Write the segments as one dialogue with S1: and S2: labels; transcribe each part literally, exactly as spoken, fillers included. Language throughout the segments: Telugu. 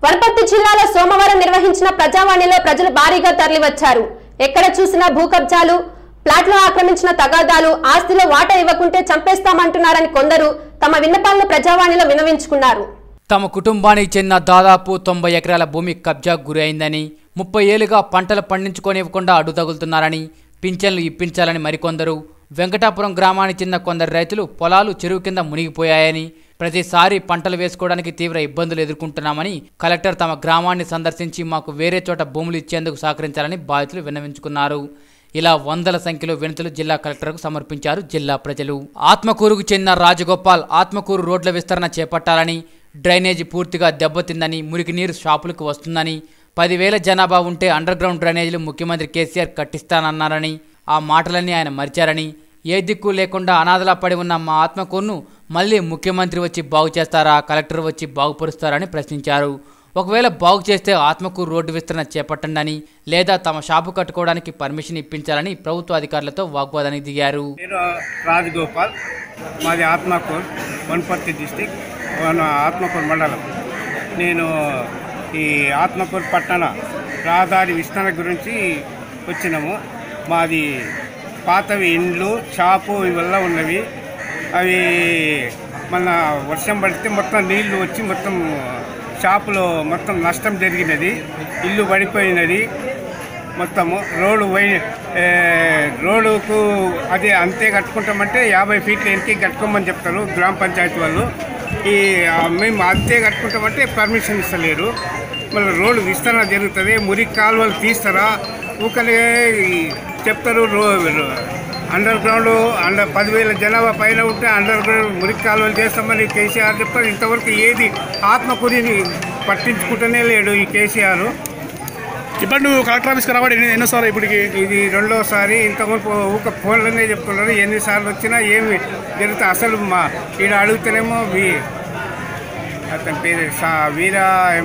S1: వనపర్తి జిల్లాలో సోమవారం నిర్వహించిన ప్రజావాణిలో ప్రజలు భారీగా తరలివచ్చారు. ఎక్కడ చూసినా భూకబ్జాలు, ప్లాట్లు ఆక్రమించిన తగాదాలు, ఆస్తిలో వాటా ఇవ్వకుంటే చంపేస్తామంటున్నారని కొందరు తమ విన్నపాలను ప్రజావాణిలో వినవించుకున్నారు.
S2: తమ కుటుంబానికి చెందిన దాదాపు తొంభై ఎకరాల భూమి కబ్జాకు గురి అయిందని, ముప్పై ఏళ్లుగా పంటలు పండించుకోనివ్వకుండా అడ్డు తగులుతున్నారని, పింఛన్లు ఇప్పించాలని మరికొందరు, వెంకటాపురం గ్రామానికి చెందిన కొందరు రైతులు పొలాలు చెరువు కింద మునిగిపోయాయని, ప్రతిసారి పంటలు వేసుకోవడానికి తీవ్ర ఇబ్బందులు ఎదుర్కొంటున్నామని కలెక్టర్ తమ గ్రామాన్ని సందర్శించి మాకు వేరే చోట భూములు ఇచ్చేందుకు సహకరించాలని బాధితులు విన్నవించుకున్నారు. ఇలా వందల సంఖ్యలో వినతులు జిల్లా కలెక్టర్కు సమర్పించారు జిల్లా ప్రజలు. ఆత్మకూరుకు చెందిన రాజగోపాల్ ఆత్మకూరు రోడ్ల విస్తరణ చేపట్టాలని, డ్రైనేజీ పూర్తిగా దెబ్బతిందని, మురికి నీరు షాపులకు వస్తుందని, పదివేల జనాభా ఉంటే అండర్ గ్రౌండ్ డ్రైనేజీలు ముఖ్యమంత్రి కేసీఆర్ కట్టిస్తానన్నారని, ఆ మాటలన్నీ ఆయన మరిచారని, ఏ దిక్కు లేకుండా అనాథలా పడి ఉన్న మా ఆత్మకూరును మళ్ళీ ముఖ్యమంత్రి వచ్చి బాగు చేస్తారా, కలెక్టర్ వచ్చి బాగుపరుస్తారని ప్రశ్నించారు. ఒకవేళ బాగు చేస్తే ఆత్మకూరు రోడ్డు విస్తరణ చేపట్టండి అని, లేదా తమ షాపు కట్టుకోవడానికి పర్మిషన్ ఇప్పించాలని ప్రభుత్వ అధికారులతో వాగ్వాదానికి దిగారు.
S3: రాజగోపాల్, మాది ఆత్మకూరు, వనపర్తి డిస్టిక్, ఆత్మకూరు మండలం. నేను ఈ ఆత్మకూరు పట్టణ రహదారి విస్తరణ గురించి వచ్చినాము. మాది పాతవి ఇండ్లు, షాపు ఇవల్ల ఉన్నవి. అవి మన వర్షం పడితే మొత్తం నీళ్లు వచ్చి మొత్తం షాపులో మొత్తం నష్టం జరిగినది, ఇల్లు పడిపోయినది. మొత్తము రోడ్డు వై రోడ్డుకు అది అంతే కట్టుకుంటామంటే యాభై ఫీట్ల వెనక్కి కట్టుకోమని చెప్తారు గ్రామ పంచాయతీ వాళ్ళు. ఈ మేము అంతే కట్టుకుంటామంటే పర్మిషన్ ఇస్తలేరు. మళ్ళీ రోడ్డు విస్తరణ జరుగుతుంది, మురికి కాలువలు తీస్తారా ఊకలే చెప్తారు. రో అండర్ గ్రౌండ్ అండర్ పదివేల జనాభా పైన ఉంటే అండర్ గ్రౌండ్ మురికి కాలువలు చేస్తామని కేసీఆర్ చెప్తారు. ఇంతవరకు ఏది ఆత్మకూరిని పట్టించుకుంటూనే లేడు ఈ కేసీఆర్.
S4: ఇప్పుడు నువ్వు కలెక్టర్ ఆఫీస్కి రావడం ఎన్నోసారి? ఇప్పటికి
S3: ఇది రెండోసారి. ఇంతకుముందు ఊక ఫోన్లోనే చెప్తున్నారు. ఎన్నిసార్లు వచ్చినా ఏమి జరుగుతుంది అసలు. మా ఈడ అడుగుతానేమో వీ అతని పేరు సా వీర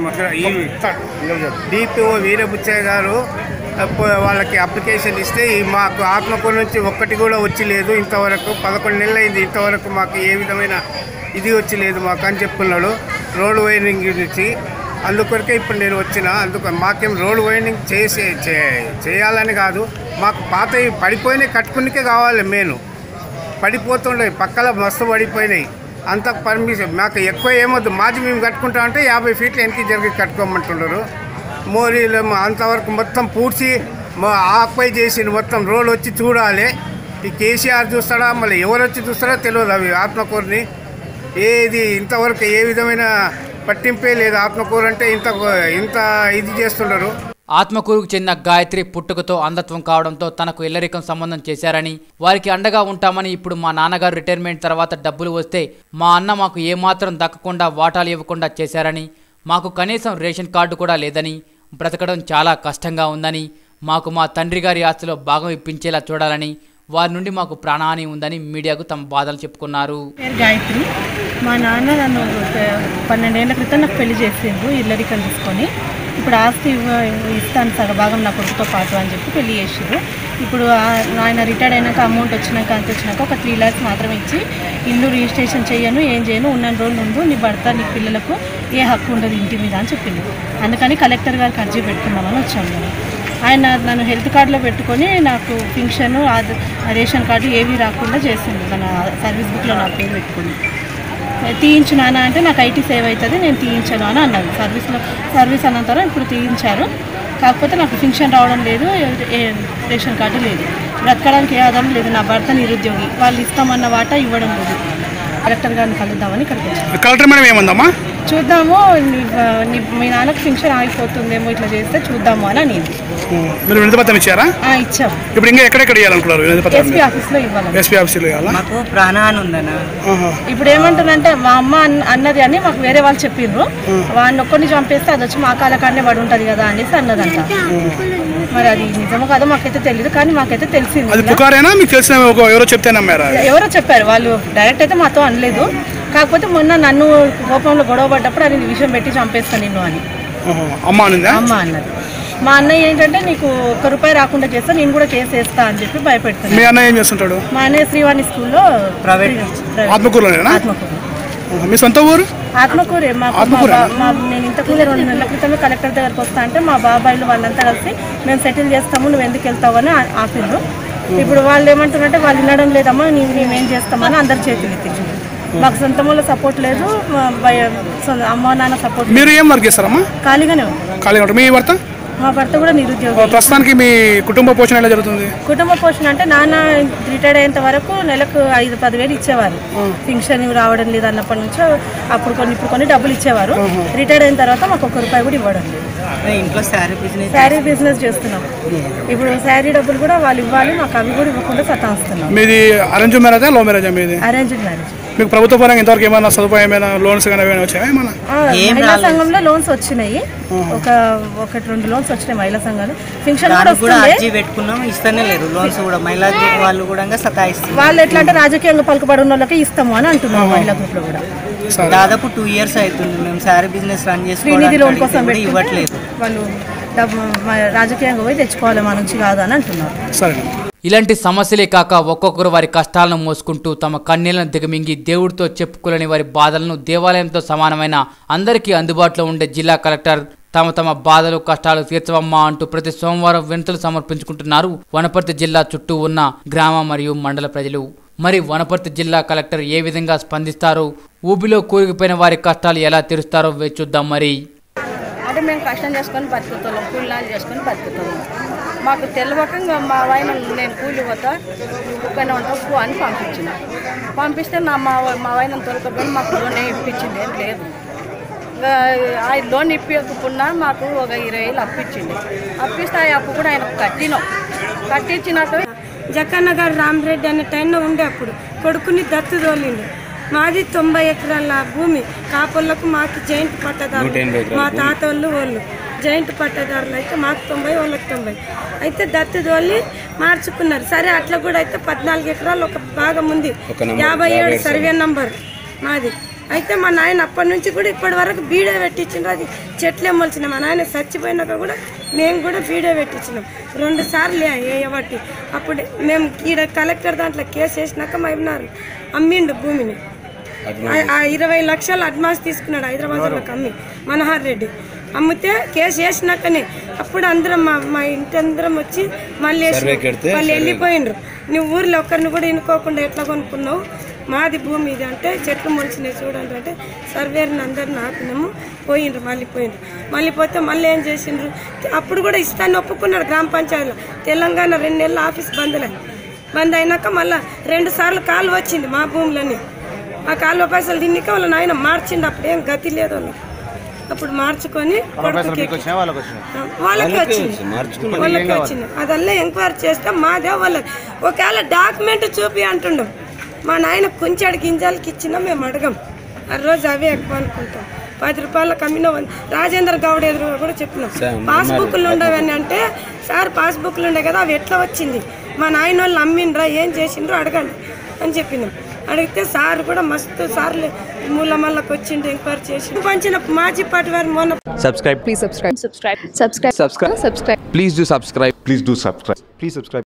S3: డిపిఓ వీరబుచ్చయ్య గారు వాళ్ళకి అప్లికేషన్ ఇస్తే మాకు ఆత్మకూరు నుంచి ఒక్కటి కూడా వచ్చి లేదు ఇంతవరకు. పదకొండు నెలలు అయింది, ఇంతవరకు మాకు ఏ విధమైన ఇది వచ్చి లేదు మాకు అని చెప్పుకున్నాడు. రోడ్ వైరింగ్ గురించి అందుకొరకే ఇప్పుడు నేను వచ్చిన. అందుకు మాకేం రోడ్ వైండింగ్ చేసే చేయాలని కాదు, మాకు పాత పడిపోయినాయి కట్టుకునికే కావాలి. మెయిన్ పడిపోతుండే పక్కల మస్తు పడిపోయినాయి. అంత పర్మిషన్ మాకు ఎక్కువ ఏమొద్దు, మాది మేము కట్టుకుంటాం అంటే యాభై ఫీట్లు వెనక్కి జరిగి కట్టుకోమంటున్నారు. మోరీలు అంతవరకు మొత్తం పూడ్చి ఆక్పై చేసి మొత్తం రోడ్ వచ్చి చూడాలి. ఈ కేసీఆర్ చూస్తాడా మళ్ళీ ఎవరు వచ్చి చూస్తాడో తెలియదు. అవి ఆత్మకూరుని ఏది ఇంతవరకు ఏ విధమైన పట్టింపే లేదు. ఆత్మకూరు అంటే ఇంత ఇంత ఇది చేస్తున్నారు.
S2: ఆత్మకూరుకు చెందిన గాయత్రి పుట్టుకతో అంధత్వం కావడంతో తనకు ఇల్లరికం సంబంధం చేశారని, వారికి అండగా ఉంటామని, ఇప్పుడు మా నాన్నగారు రిటైర్మెంట్ తర్వాత డబ్బులు వస్తే మా అన్న మాకు ఏమాత్రం దక్కకుండా వాటాలు ఇవ్వకుండా చేశారని, మాకు కనీసం రేషన్ కార్డు కూడా లేదని, బ్రతకడం చాలా కష్టంగా ఉందని, మాకు మా తండ్రి గారి ఆస్తిలో భాగం ఇప్పించేలా చూడాలని, వారి నుండి మాకు ప్రాణహాని ఉందని మీడియాకు తమ బాధలు చెప్పుకున్నారు.
S5: గాయత్రి, మా నాన్న నన్ను పన్నెండేళ్ల క్రితం నాకు పెళ్లి చేసిండు ఇల్లరికం తీసుకొని. ఇప్పుడు ఆస్తి ఇస్తాను సగభాగం నా కొడుకుతో పాటు అని చెప్పి పెళ్లి చేసారు. ఇప్పుడు ఆయన రిటైర్డ్ అయినాక అమౌంట్ వచ్చినాక అంత వచ్చినాక ఒక త్రీ ల్యాక్స్ మాత్రం ఇచ్చి ఇల్లు రిజిస్ట్రేషన్ చేయను, ఏం చేయను, ఉన్న రోజులు ఉండు, నీ భర్త నీ పిల్లలకు ఏ హక్కు ఉండదు ఇంటి మీద అని చెప్పింది. అందుకని కలెక్టర్ గారికి అర్జీ పెట్టుకున్నామని వచ్చాము. నేను ఆయన నన్ను హెల్త్ కార్డులో పెట్టుకొని నాకు పింఛను, రేషన్ కార్డు ఏవి రాకుండా చేసింది. మన సర్వీస్ బుక్లో నా పేరు పెట్టుకుని తీయించు నాన్న అంటే నాకు ఐటీ సేవ్ అవుతుంది, నేను తీయించాను అని అన్నది. సర్వీస్లో సర్వీస్ అనంతరం ఇప్పుడు తీయించారు. కాకపోతే నాకు పింఛన్ రావడం లేదు, రేషన్ కార్డు లేదు, బ్రతకడానికి ఏ ఆధారం లేదు. నా భర్త నిరుద్యోగి, వాళ్ళు ఇస్తామన్న వాటా ఇవ్వడం లేదు. కలెక్టర్ గారిని కలుద్దామని ఇక్కడికి వచ్చాను.
S4: కలెక్టర్ మేడం ఏమందమ్మా?
S5: చూద్దాము, మీ నాన్నకు పింఛన్ ఆగిపోతుందేమో ఇట్లా చేస్తే చూద్దాము అని నేను.
S4: మీరు వినతిపత్రం ఇచ్చారా?
S5: ఇచ్చాము.
S4: ఇప్పుడు ఇంకా ఎక్కడెక్కడ ఇవ్వాలనుకున్నారు?
S5: ఎస్పీ ఆఫీస్లో ఇవ్వాలి.
S4: ఎస్పీ ఆఫీస్లో ఇవ్వాలా?
S6: మాకు ప్రాణహాని ఉందన్న.
S5: ఇప్పుడు ఏమంటుందంటే మా అమ్మ అన్నది అని మాకు వేరే వాళ్ళు చెప్పిండ్రు, వాడిని ఒక్కరిని చంపేస్తే అది వచ్చి మా కాలకాడనే పడి ఉంటుంది కదా అనేసి అన్నదంట. మరి అది నిజమో కాదో మాకైతే తెలియదు, కానీ మాకైతే తెలిసింది. ఎవరో చెప్పారు, వాళ్ళు డైరెక్ట్ అయితే మాతో అనలేదు. కాకపోతే మొన్న నన్ను కోపంలో గొడవ పడ్డప్పుడు అది విషయం పెట్టి చంపేస్తాను నిన్ను అని అమ్మ అన్నది. మా అన్నయ్య ఏంటంటే నీకు ఒక్క రూపాయి రాకుండా చేస్తా, నేను కూడా కేసు వేస్తా అని చెప్పి భయపెడతాను.
S4: మీ అన్నయ్య ఏం చేస్తుంటాడు?
S5: మా అన్నయ్య శ్రీవాణి స్కూల్లో ప్రైవేట్ ఆత్మకూరు.
S4: మీ సొంత ఊరు?
S5: ఆత్మకూరే మాకు మా బా- మా నేను ఇంతకుముందే రెండు నెలల క్రితమే కలెక్టర్ దగ్గరకు వస్తా అంటే మా బాబాయిలు వాళ్ళంతా కలిసి మేము సెటిల్ చేస్తాము నువ్వు ఎందుకు వెళ్తావు అని ఆ- ఆపిర్రు. ఇప్పుడు వాళ్ళు ఏమంటారంటే వాళ్ళు వినడం లేదమ్మా నీవు మేమేం చేస్తామని అందరు చేతులు ఎత్తించారు. మాకు సొంత మూల సపోర్ట్ లేదు, మా భయ- సొ- అమ్మ నాన్న సపోర్ట్
S4: మీరు ఏం వర్క్ చేస్తారమ్మా?
S5: ఖాళీగానే ఉంది.
S4: ఖాళీగా ఉంటారు. మీ భర్త
S5: మా భర్త కూడా నిరుద్యోగి.
S4: ప్రస్తుతానికి మీ కుటుంబ పోషణ ఎలా జరుగుతుంది?
S5: కుటుంబ పోషణ అంటే నాన్న రిటైర్డ్ అయ్యేంత వరకు నెలకు ఐదు పదివేలు ఇచ్చేవారు. పింఛన్ రావడం లేదు అన్నప్పటి నుంచి అప్పుడు కొన్ని ఇప్పుడు కొన్ని డబ్బులు ఇచ్చేవారు. రిటైర్డ్ అయిన తర్వాత మాకు ఒక్క రూపాయి కూడా ఇవ్వడం లేదు.
S6: ఇంట్లో శారీ బిజినెస్
S5: శారీ బిజినెస్ చేస్తున్నాం. ఇప్పుడు శారీ డబ్బులు కూడా వాళ్ళు ఇవ్వాలి, మాకు అవి కూడా ఇవ్వకుండా సతాస్తున్నాం.
S4: మీది అరేంజ్ మ్యారేజా లవ్ మ్యారేజా? మీది
S5: అరేంజ్డ్ మ్యారేజ్.
S4: మీకు ప్రభుత్వ పరంగా ఇంతవరకు ఏమైనా సదుపాయం ఏమైనా లోన్స్ కానీ ఏమైనా వచ్చాయా? ఏమన్నా
S5: మహిళా సంఘంలో లోన్స్ వచ్చినాయి, ఒక ఒకటి రెండు లోన్స్ వచ్చినాయి మహిళా సంఘాలు. పింఛన్ కూడా
S6: కూడా
S5: వస్తుంది.
S6: అర్జీ పెట్టుకున్నాం, ఇస్తూనే లేరు లోన్స్ కూడా. మహిళా గ్రూప్ వాళ్ళు కూడా సతాయిస్తారు.
S5: వాళ్ళు ఎట్లా అంటే రాజకీయంగా పలుకుబడి ఉన్న వాళ్ళకి ఇస్తాము అని అంటున్నారు. మహిళా గ్రూప్ లో కూడా
S6: దాదాపు టూ ఇయర్స్ అవుతుంది మేము sari business run
S5: Srinidhi loan కోసం
S6: చేసుకోవడానికి ఇవ్వట్లేదు.
S5: వాళ్ళు డబ్బు రాజకీయంగా పోయి తెచ్చుకోవాలి మా నుంచి కాదు అని అంటున్నారు.
S4: సరే.
S2: ఇలాంటి సమస్యలే కాక ఒక్కొక్కరు వారి కష్టాలను మోసుకుంటూ తమ కన్నీళ్లను దిగమింగి దేవుడితో చెప్పుకోలేని వారి బాధలను దేవాలయంతో సమానమైన అందరికీ అందుబాటులో ఉండే జిల్లా కలెక్టర్ తమ తమ బాధలు కష్టాలు తీర్చవమ్మా అంటూ ప్రతి సోమవారం వినతులు సమర్పించుకుంటున్నారు వనపర్తి జిల్లా చుట్టూ ఉన్న గ్రామ మరియు మండల ప్రజలు. మరి వనపర్తి జిల్లా కలెక్టర్ ఏ విధంగా స్పందిస్తారో, ఊబిలో కూరుకుపోయిన వారి కష్టాలు ఎలా తీరుస్తారో వేచి చూద్దాం. మరి
S7: అంటే మేము కష్టం చేసుకొని బతుకుతున్నాం, కూలినాలు చేసుకొని బతుకుతున్నాం. మాకు తెలియక మా ఆయన నేను కూలి పోతా ఒక్కనే ఉంటా అని పంపించిన పంపిస్తే నా మా మా ఆయన తొలకపోయి మాకు లోన్ ఇప్పించింది ఏం లేదు. ఆ లోన్ ఇప్పకుండా మాకు ఒక ఇరవై వేలు అప్పించింది. అప్పిస్తే ఆ అప్పు కూడా ఆయన కట్టినాం. కట్టించినాక
S8: జక్కన్న గారు రామరెడ్డి అనే టైంలో ఉండే అప్పుడు కొడుకుని దత్తు తోలిండు. మాది తొంభై ఎకరాల భూమి. కాపులకు మాకు జైంట్ పట్టదారులు, మా తాత వాళ్ళు వాళ్ళు జైంట్ పట్టదారులు అయితే మాకు తొంభై వాళ్ళకి తొంభై అయితే దత్తు తోలి మార్చుకున్నారు. సరే అట్లా కూడా అయితే పద్నాలుగు ఎకరాలు ఒక భాగం ఉంది, యాభై ఏడు సర్వే నంబర్ మాది. అయితే మా నాయన అప్పటి నుంచి కూడా ఇప్పటి వరకు బీడే పెట్టించిండ్రు. అది చెట్లే మొలిచినాం. మా నాయన చచ్చిపోయినాక కూడా మేము కూడా బీడే పెట్టించినాం రెండు సార్లు వేయబట్టి. అప్పుడు మేము ఈడ కలెక్టర్ దాంట్లో కేసు వేసినాక మా ఇన్నారు అమ్మిండు భూమిని. ఆ ఇరవై లక్షలు అడ్వాన్స్ తీసుకున్నాడు హైదరాబాద్లోకి అమ్మి మనోహర్ రెడ్డి. అమ్మితే కేసు వేసినాకనే అప్పుడు అందరం మా మా ఇంటి అందరం వచ్చి మళ్ళీ వాళ్ళు వెళ్ళిపోయిండ్రు. నువ్వు ఊర్లో ఒక్కరిని కూడా ఎన్నుకోకుండా ఎట్లా కొనుక్కున్నావు, మాది భూమి ఇది అంటే చెట్లు మొలిచినాయి చూడండి అంటే సర్వేర్ని అందరిని ఆపినాము. పోయిండ్రు మళ్ళీ పోయిండ్రు. మళ్ళీ పోతే మళ్ళీ ఏం చేసిండ్రు, అప్పుడు కూడా ఇష్టాన్ని ఒప్పుకున్నాడు గ్రామ పంచాయతీలో. తెలంగాణ రెండు నెలల ఆఫీస్ బంద్లే బంద్ అయినాక మళ్ళీ రెండు సార్లు కాలు వచ్చింది మా భూములని. ఆ కాలువ పైసలు తిన్నాక వాళ్ళ నాయన మార్చిండు. అప్పుడు ఏం గతి లేదు వాళ్ళకి. అప్పుడు మార్చుకొని వాళ్ళకి వచ్చింది వాళ్ళకి వచ్చింది అదల్లా ఎంక్వైరీ చేస్తే మాదే వాళ్ళకి. ఒకవేళ డాక్యుమెంట్ చూపి అంటుండం. మా నాయన కొంచెం గింజాలకి ఇచ్చినా మేము అడగం. ఆ రోజు అవే ఎక్కువ అనుకుంటాం. పది రూపాయలకు అమ్మిన రాజేంద్ర గౌడ్ ఎదురు కూడా చెప్పినాం పాస్బుక్లు ఉండవని అంటే సార్ పాస్బుక్లు ఉండే కదా అవి ఎట్లా వచ్చింది, మా నాయన వాళ్ళు అమ్మిండ్రా ఏం చేసిండ్రో అడగండి అని చెప్పినాం. అడిగితే సార్ కూడా మస్తు సార్లు మూల మళ్ళకి వచ్చిండు ఎంక్వైరీ చేసి పంచిన మాజీ పార్టీ వారి మొన్న.
S9: Subscribe. Please subscribe. Subscribe. Subscribe. Subscribe. Subscribe. Please do subscribe. Please do subscribe. Please subscribe.